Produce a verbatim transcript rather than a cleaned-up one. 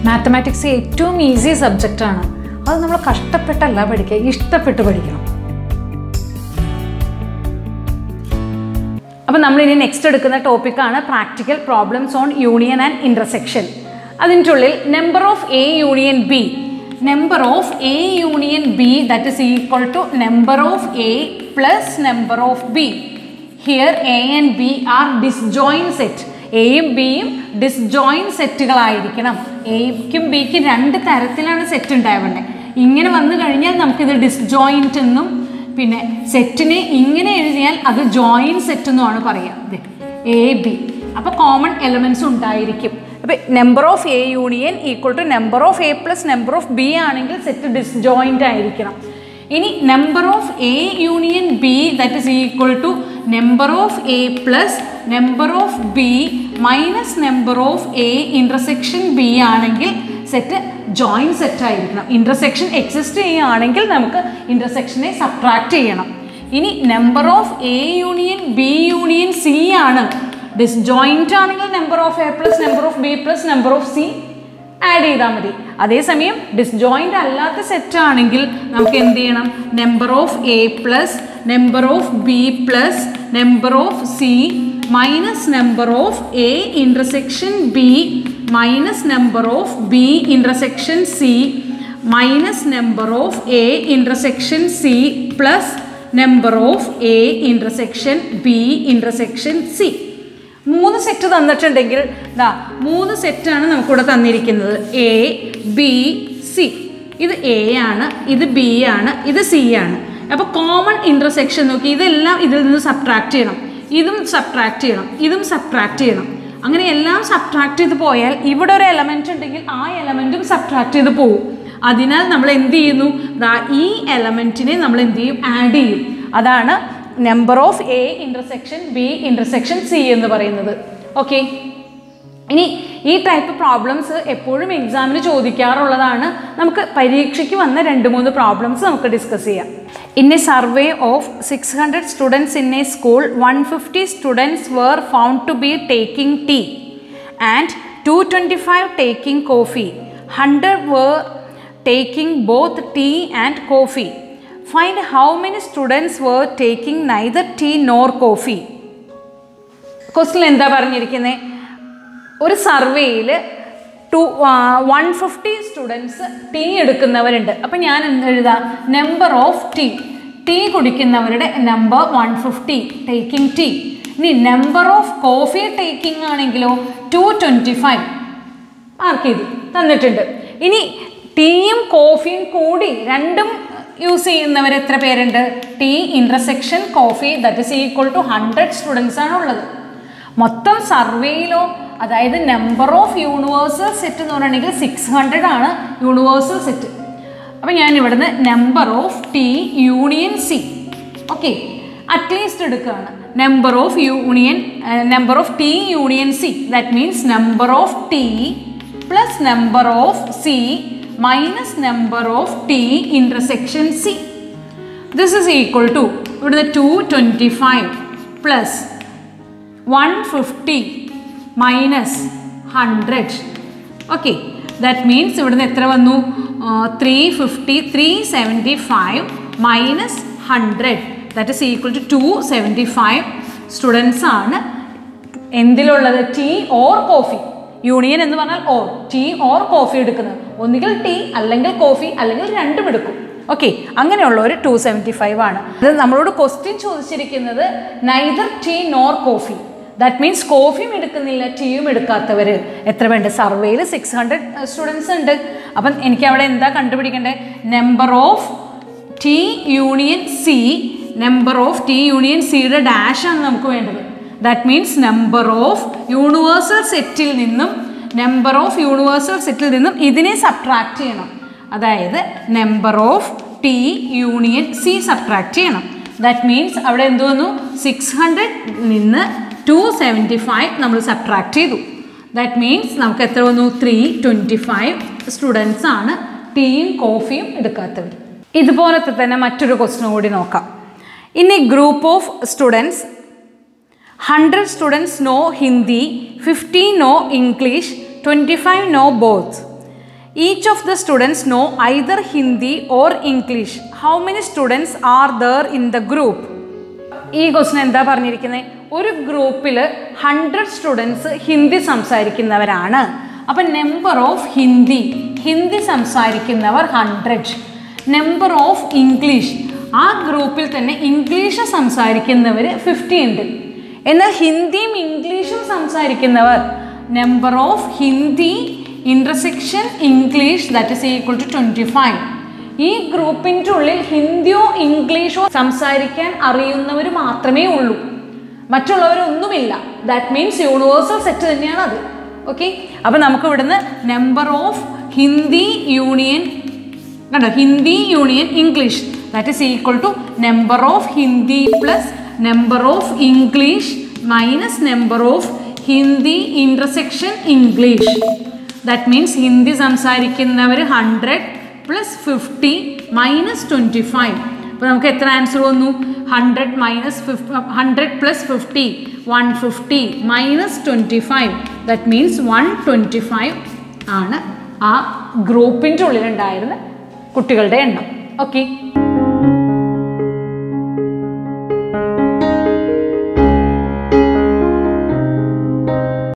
Mathematics ഏറ്റവും easy സബ്ജക്റ്റാണ്. അത് നമ്മൾ കഷ്ടപ്പെട്ടല്ല പഠിക്കുക, ഇഷ്ടപ്പെട്ട് പഠിക്കണം. അപ്പോൾ നമ്മളിനി നെക്സ്റ്റ് എടുക്കുന്ന ടോപ്പിക്കാണ് practical problems on union and intersection. അതിൻ്റെ ഉള്ളിൽ number of A union B, number of A union B that is equal to number of A plus number of B. Here A and B are disjoint set. എയും ബിയും disjoint സെറ്റുകളായിരിക്കണം. എയ്ക്കും ബിക്കും രണ്ട് തരത്തിലാണ് set ഉണ്ടാവേണ്ടത്. ഇങ്ങനെ വന്നു കഴിഞ്ഞാൽ നമുക്കിത് ഡിസ്ജോയിൻറ്റ് എന്നും, പിന്നെ സെറ്റിനെ ഇങ്ങനെ എഴുതിയാൽ അത് ജോയിൻ സെറ്റ് എന്നുമാണ് പറയുക. എ ബി അപ്പോൾ കോമൺ എലമെൻറ്റ്സ് ഉണ്ടായിരിക്കും. അപ്പോൾ number of A union equal to number of A plus number of B ആണെങ്കിൽ സെറ്റ് ഡിസ്ജോയിൻ്റ് ആയിരിക്കണം. ഇനി number of A union B that is equal to number of A plus number of B minus number of A intersection B ആണെങ്കിൽ set join set ആയിരിക്കണം. Intersection exist ചെയ്യുകയാണെങ്കിൽ നമുക്ക് ഇൻ്റർസെക്ഷനെ subtract ചെയ്യണം. ഇനി number of A union B union C ആണ്. Disjoint ആണെങ്കിൽ number of A plus number of B plus number of C add ചെയ്താൽ മതി. അതേസമയം ഡിസ്ജോയിൻ്റ് അല്ലാത്ത സെറ്റ് ആണെങ്കിൽ നമുക്ക് എന്ത് ചെയ്യണം? Number of A plus number of B plus number of C minus number of A intersection B minus number of B intersection C minus number of A intersection C plus number of A intersection B intersection C. മൂന്ന് set തന്നിട്ടുണ്ടെങ്കിൽ ദാ മൂന്ന് സെറ്റാണ് നമുക്കിവിടെ തന്നിരിക്കുന്നത്. A B C. ഇത് A ആണ്, ഇത് ബി ആണ്, ഇത് സി ആണ്. അപ്പോൾ കോമൺ ഇൻ്റർസെക്ഷൻ നോക്കി ഇതെല്ലാം ഇതിൽ നിന്ന് സബ്ട്രാക്ട് ചെയ്യണം. ഇതും സബ്ട്രാക്ട് ചെയ്യണം, ഇതും സബ്ട്രാക്ട് ചെയ്യണം. അങ്ങനെ എല്ലാം സബ്ട്രാക്ട് ചെയ്ത് പോയാൽ ഇവിടെ ഒരു എലമെൻറ്റ് ഉണ്ടെങ്കിൽ ആ എലമെൻറ്റും സബ്ട്രാക്ട് ചെയ്ത് പോകും. അതിനാൽ നമ്മൾ എന്ത് ചെയ്യുന്നു? ദാ ഈ എലമെൻറ്റിനെ നമ്മൾ എന്ത് ചെയ്യും? ആഡ് ചെയ്യും. അതാണ് number of A intersection B intersection C എന്ന് പറയുന്നത്. ഓക്കെ, ഇനി ഈ ടൈപ്പ് പ്രോബ്ലംസ് എപ്പോഴും എക്സാമിന് ചോദിക്കാറുള്ളതാണ്. നമുക്ക് പരീക്ഷയ്ക്ക് വന്ന രണ്ട് മൂന്ന് പ്രോബ്ലംസ് നമുക്ക് ഡിസ്കസ് ചെയ്യാം. In a survey of six hundred students in a school one fifty students were found to be taking tea and two hundred twenty-five taking coffee. one hundred were taking both tea and coffee. Find how many students were taking neither tea nor coffee. Question എന്താ പറഞ്ഞിരിക്കുന്നത്? ഒരു സർവേയിൽ two one fifty students tea എടുക്കുന്നവരുണ്ട്. അപ്പം ഞാൻ എന്ത് എഴുതാം? Number of tea. Tea കുടിക്കുന്നവരുടെ number one fifty taking tea. ഇനി നമ്പർ ഓഫ് കോഫി ടേക്കിംഗ് ആണെങ്കിലോ ടു ട്വൻറ്റി ഫൈവ് മാർക്ക് ചെയ്തു തന്നിട്ടുണ്ട്. ഇനി ടീയും കോഫിയും കൂടി രണ്ടും യൂസ് ചെയ്യുന്നവർ എത്ര പേരുണ്ട്? Tea intersection coffee that is equal to hundred students ആണ് ഉള്ളത്. മൊത്തം സർവേയിലോ അതായത് നമ്പർ ഓഫ് യൂണിവേഴ്സൽ സെറ്റ് എന്ന് പറയുകയാണെങ്കിൽ സിക്സ് ഹൺഡ്രഡ് ആണ് യൂണിവേഴ്സൽ സെറ്റ്. അപ്പം ഞാൻ ഇവിടുന്ന് number of T union C okay at least എടുക്കുകയാണ്. Number of union number of T union C that means number of T plus number of C minus number of T intersection C. This is equal to ഇവിടുന്ന് two twenty five plus one fifty minus hundred. Okay that means ഇവിടുന്ന് എത്ര വന്നു? Three fifty three seventy five minus hundred that is equal to two seventy five students ആണ് എന്തിലുള്ളത്? Tea or coffee. Union എന്ന് പറഞ്ഞാൽ or tea or coffee എടുക്കുന്നത്. ഒന്നുകിൽ tea അല്ലെങ്കിൽ കോഫി അല്ലെങ്കിൽ രണ്ടും എടുക്കും. ഓക്കെ അങ്ങനെയുള്ള ഒരു ടു സെവൻറ്റി ഫൈവ് ആണ്. ഇത് നമ്മളോട് ക്വസ്റ്റ്യൻ ചോദിച്ചിരിക്കുന്നത് neither tea nor coffee. That means കോഫിയും എടുക്കുന്നില്ല ടീയും എടുക്കാത്തവർ എത്ര വേണ്ട? സർവേയിൽ സിക്സ് ഹൺഡ്രഡ് സ്റ്റുഡൻസ് ഉണ്ട്. അപ്പം എനിക്ക് അവിടെ എന്താ കണ്ടുപിടിക്കേണ്ടത്? Number of T union C. Number of T union സിയുടെ ഡാഷ് ആണ് നമുക്ക് വേണ്ടത്. That means number of universal സെറ്റിൽ നിന്നും നമ്പർ ഓഫ് യൂണിവേഴ്സൽ സെറ്റിൽ നിന്നും ഇതിനെ സബ്ട്രാക്ട് ചെയ്യണം. അതായത് number of T union C subtract ചെയ്യണം. ദാറ്റ് മീൻസ് അവിടെ എന്ത് വന്നു? സിക്സ് ഹൺഡ്രഡ് നിന്ന് ടു സെവൻറ്റി ഫൈവ് നമ്മൾ സബ്ട്രാക്ട് ചെയ്തു. ദാറ്റ് മീൻസ് നമുക്ക് എത്ര വന്നു? ത്രീ ട്വൻറ്റി ഫൈവ് സ്റ്റുഡൻസ് ആണ് ടീയും കോഫിയും എടുക്കാത്തവർ. ഇതുപോലത്തെ തന്നെ മറ്റൊരു ക്വസ്റ്റ്യൻ കൂടി നോക്കാം. In a group of students hundred students know Hindi, fifty know English, twenty five know both. Each of the students know either Hindi or English. How many students are there in the group? ഈ question എന്താ പറഞ്ഞിരിക്കുന്നത്? ഒരു ഗ്രൂപ്പിൽ hundred students Hindi സംസാരിക്കുന്നവരാണ്. അപ്പം number of Hindi, Hindi സംസാരിക്കുന്നവർ hundred. Number of English, ആ ഗ്രൂപ്പിൽ തന്നെ ഇംഗ്ലീഷ് സംസാരിക്കുന്നവർ ഫിഫ്റ്റി ഉണ്ട്. എന്നാൽ ഹിന്ദിയും ഇംഗ്ലീഷും സംസാരിക്കുന്നവർ number of Hindi intersection English that is equal to twenty five. ഈ ഗ്രൂപ്പിൻ്റെ ഉള്ളിൽ ഹിന്ദിയോ ഇംഗ്ലീഷോ സംസാരിക്കാൻ അറിയുന്നവർ മാത്രമേ ഉള്ളൂ, മറ്റുള്ളവരൊന്നുമില്ല. ദാറ്റ് മീൻസ് യൂണിവേഴ്സൽ സെറ്റ് തന്നെയാണ് അത്. ഓക്കെ, അപ്പം നമുക്ക് ഇവിടുന്ന് നമ്പർ ഓഫ് ഹിന്ദി യൂണിയൻ കണ്ടോ, Hindi union English that is equal to number of Hindi plus number of English minus number of Hindi intersection English. That means Hindi സംസാരിക്കുന്നവർ hundred plus fifty minus twenty five. അപ്പോൾ നമുക്ക് എത്ര ആൻസർ വന്നു? Hundred minus fif hundred plus fifty one fifty minus twenty five that means one twenty five ആണ് ആ ഗ്രൂപ്പിൻ്റെ ഉള്ളിലുണ്ടായിരുന്ന കുട്ടികളുടെ എണ്ണം. ഓക്കെ.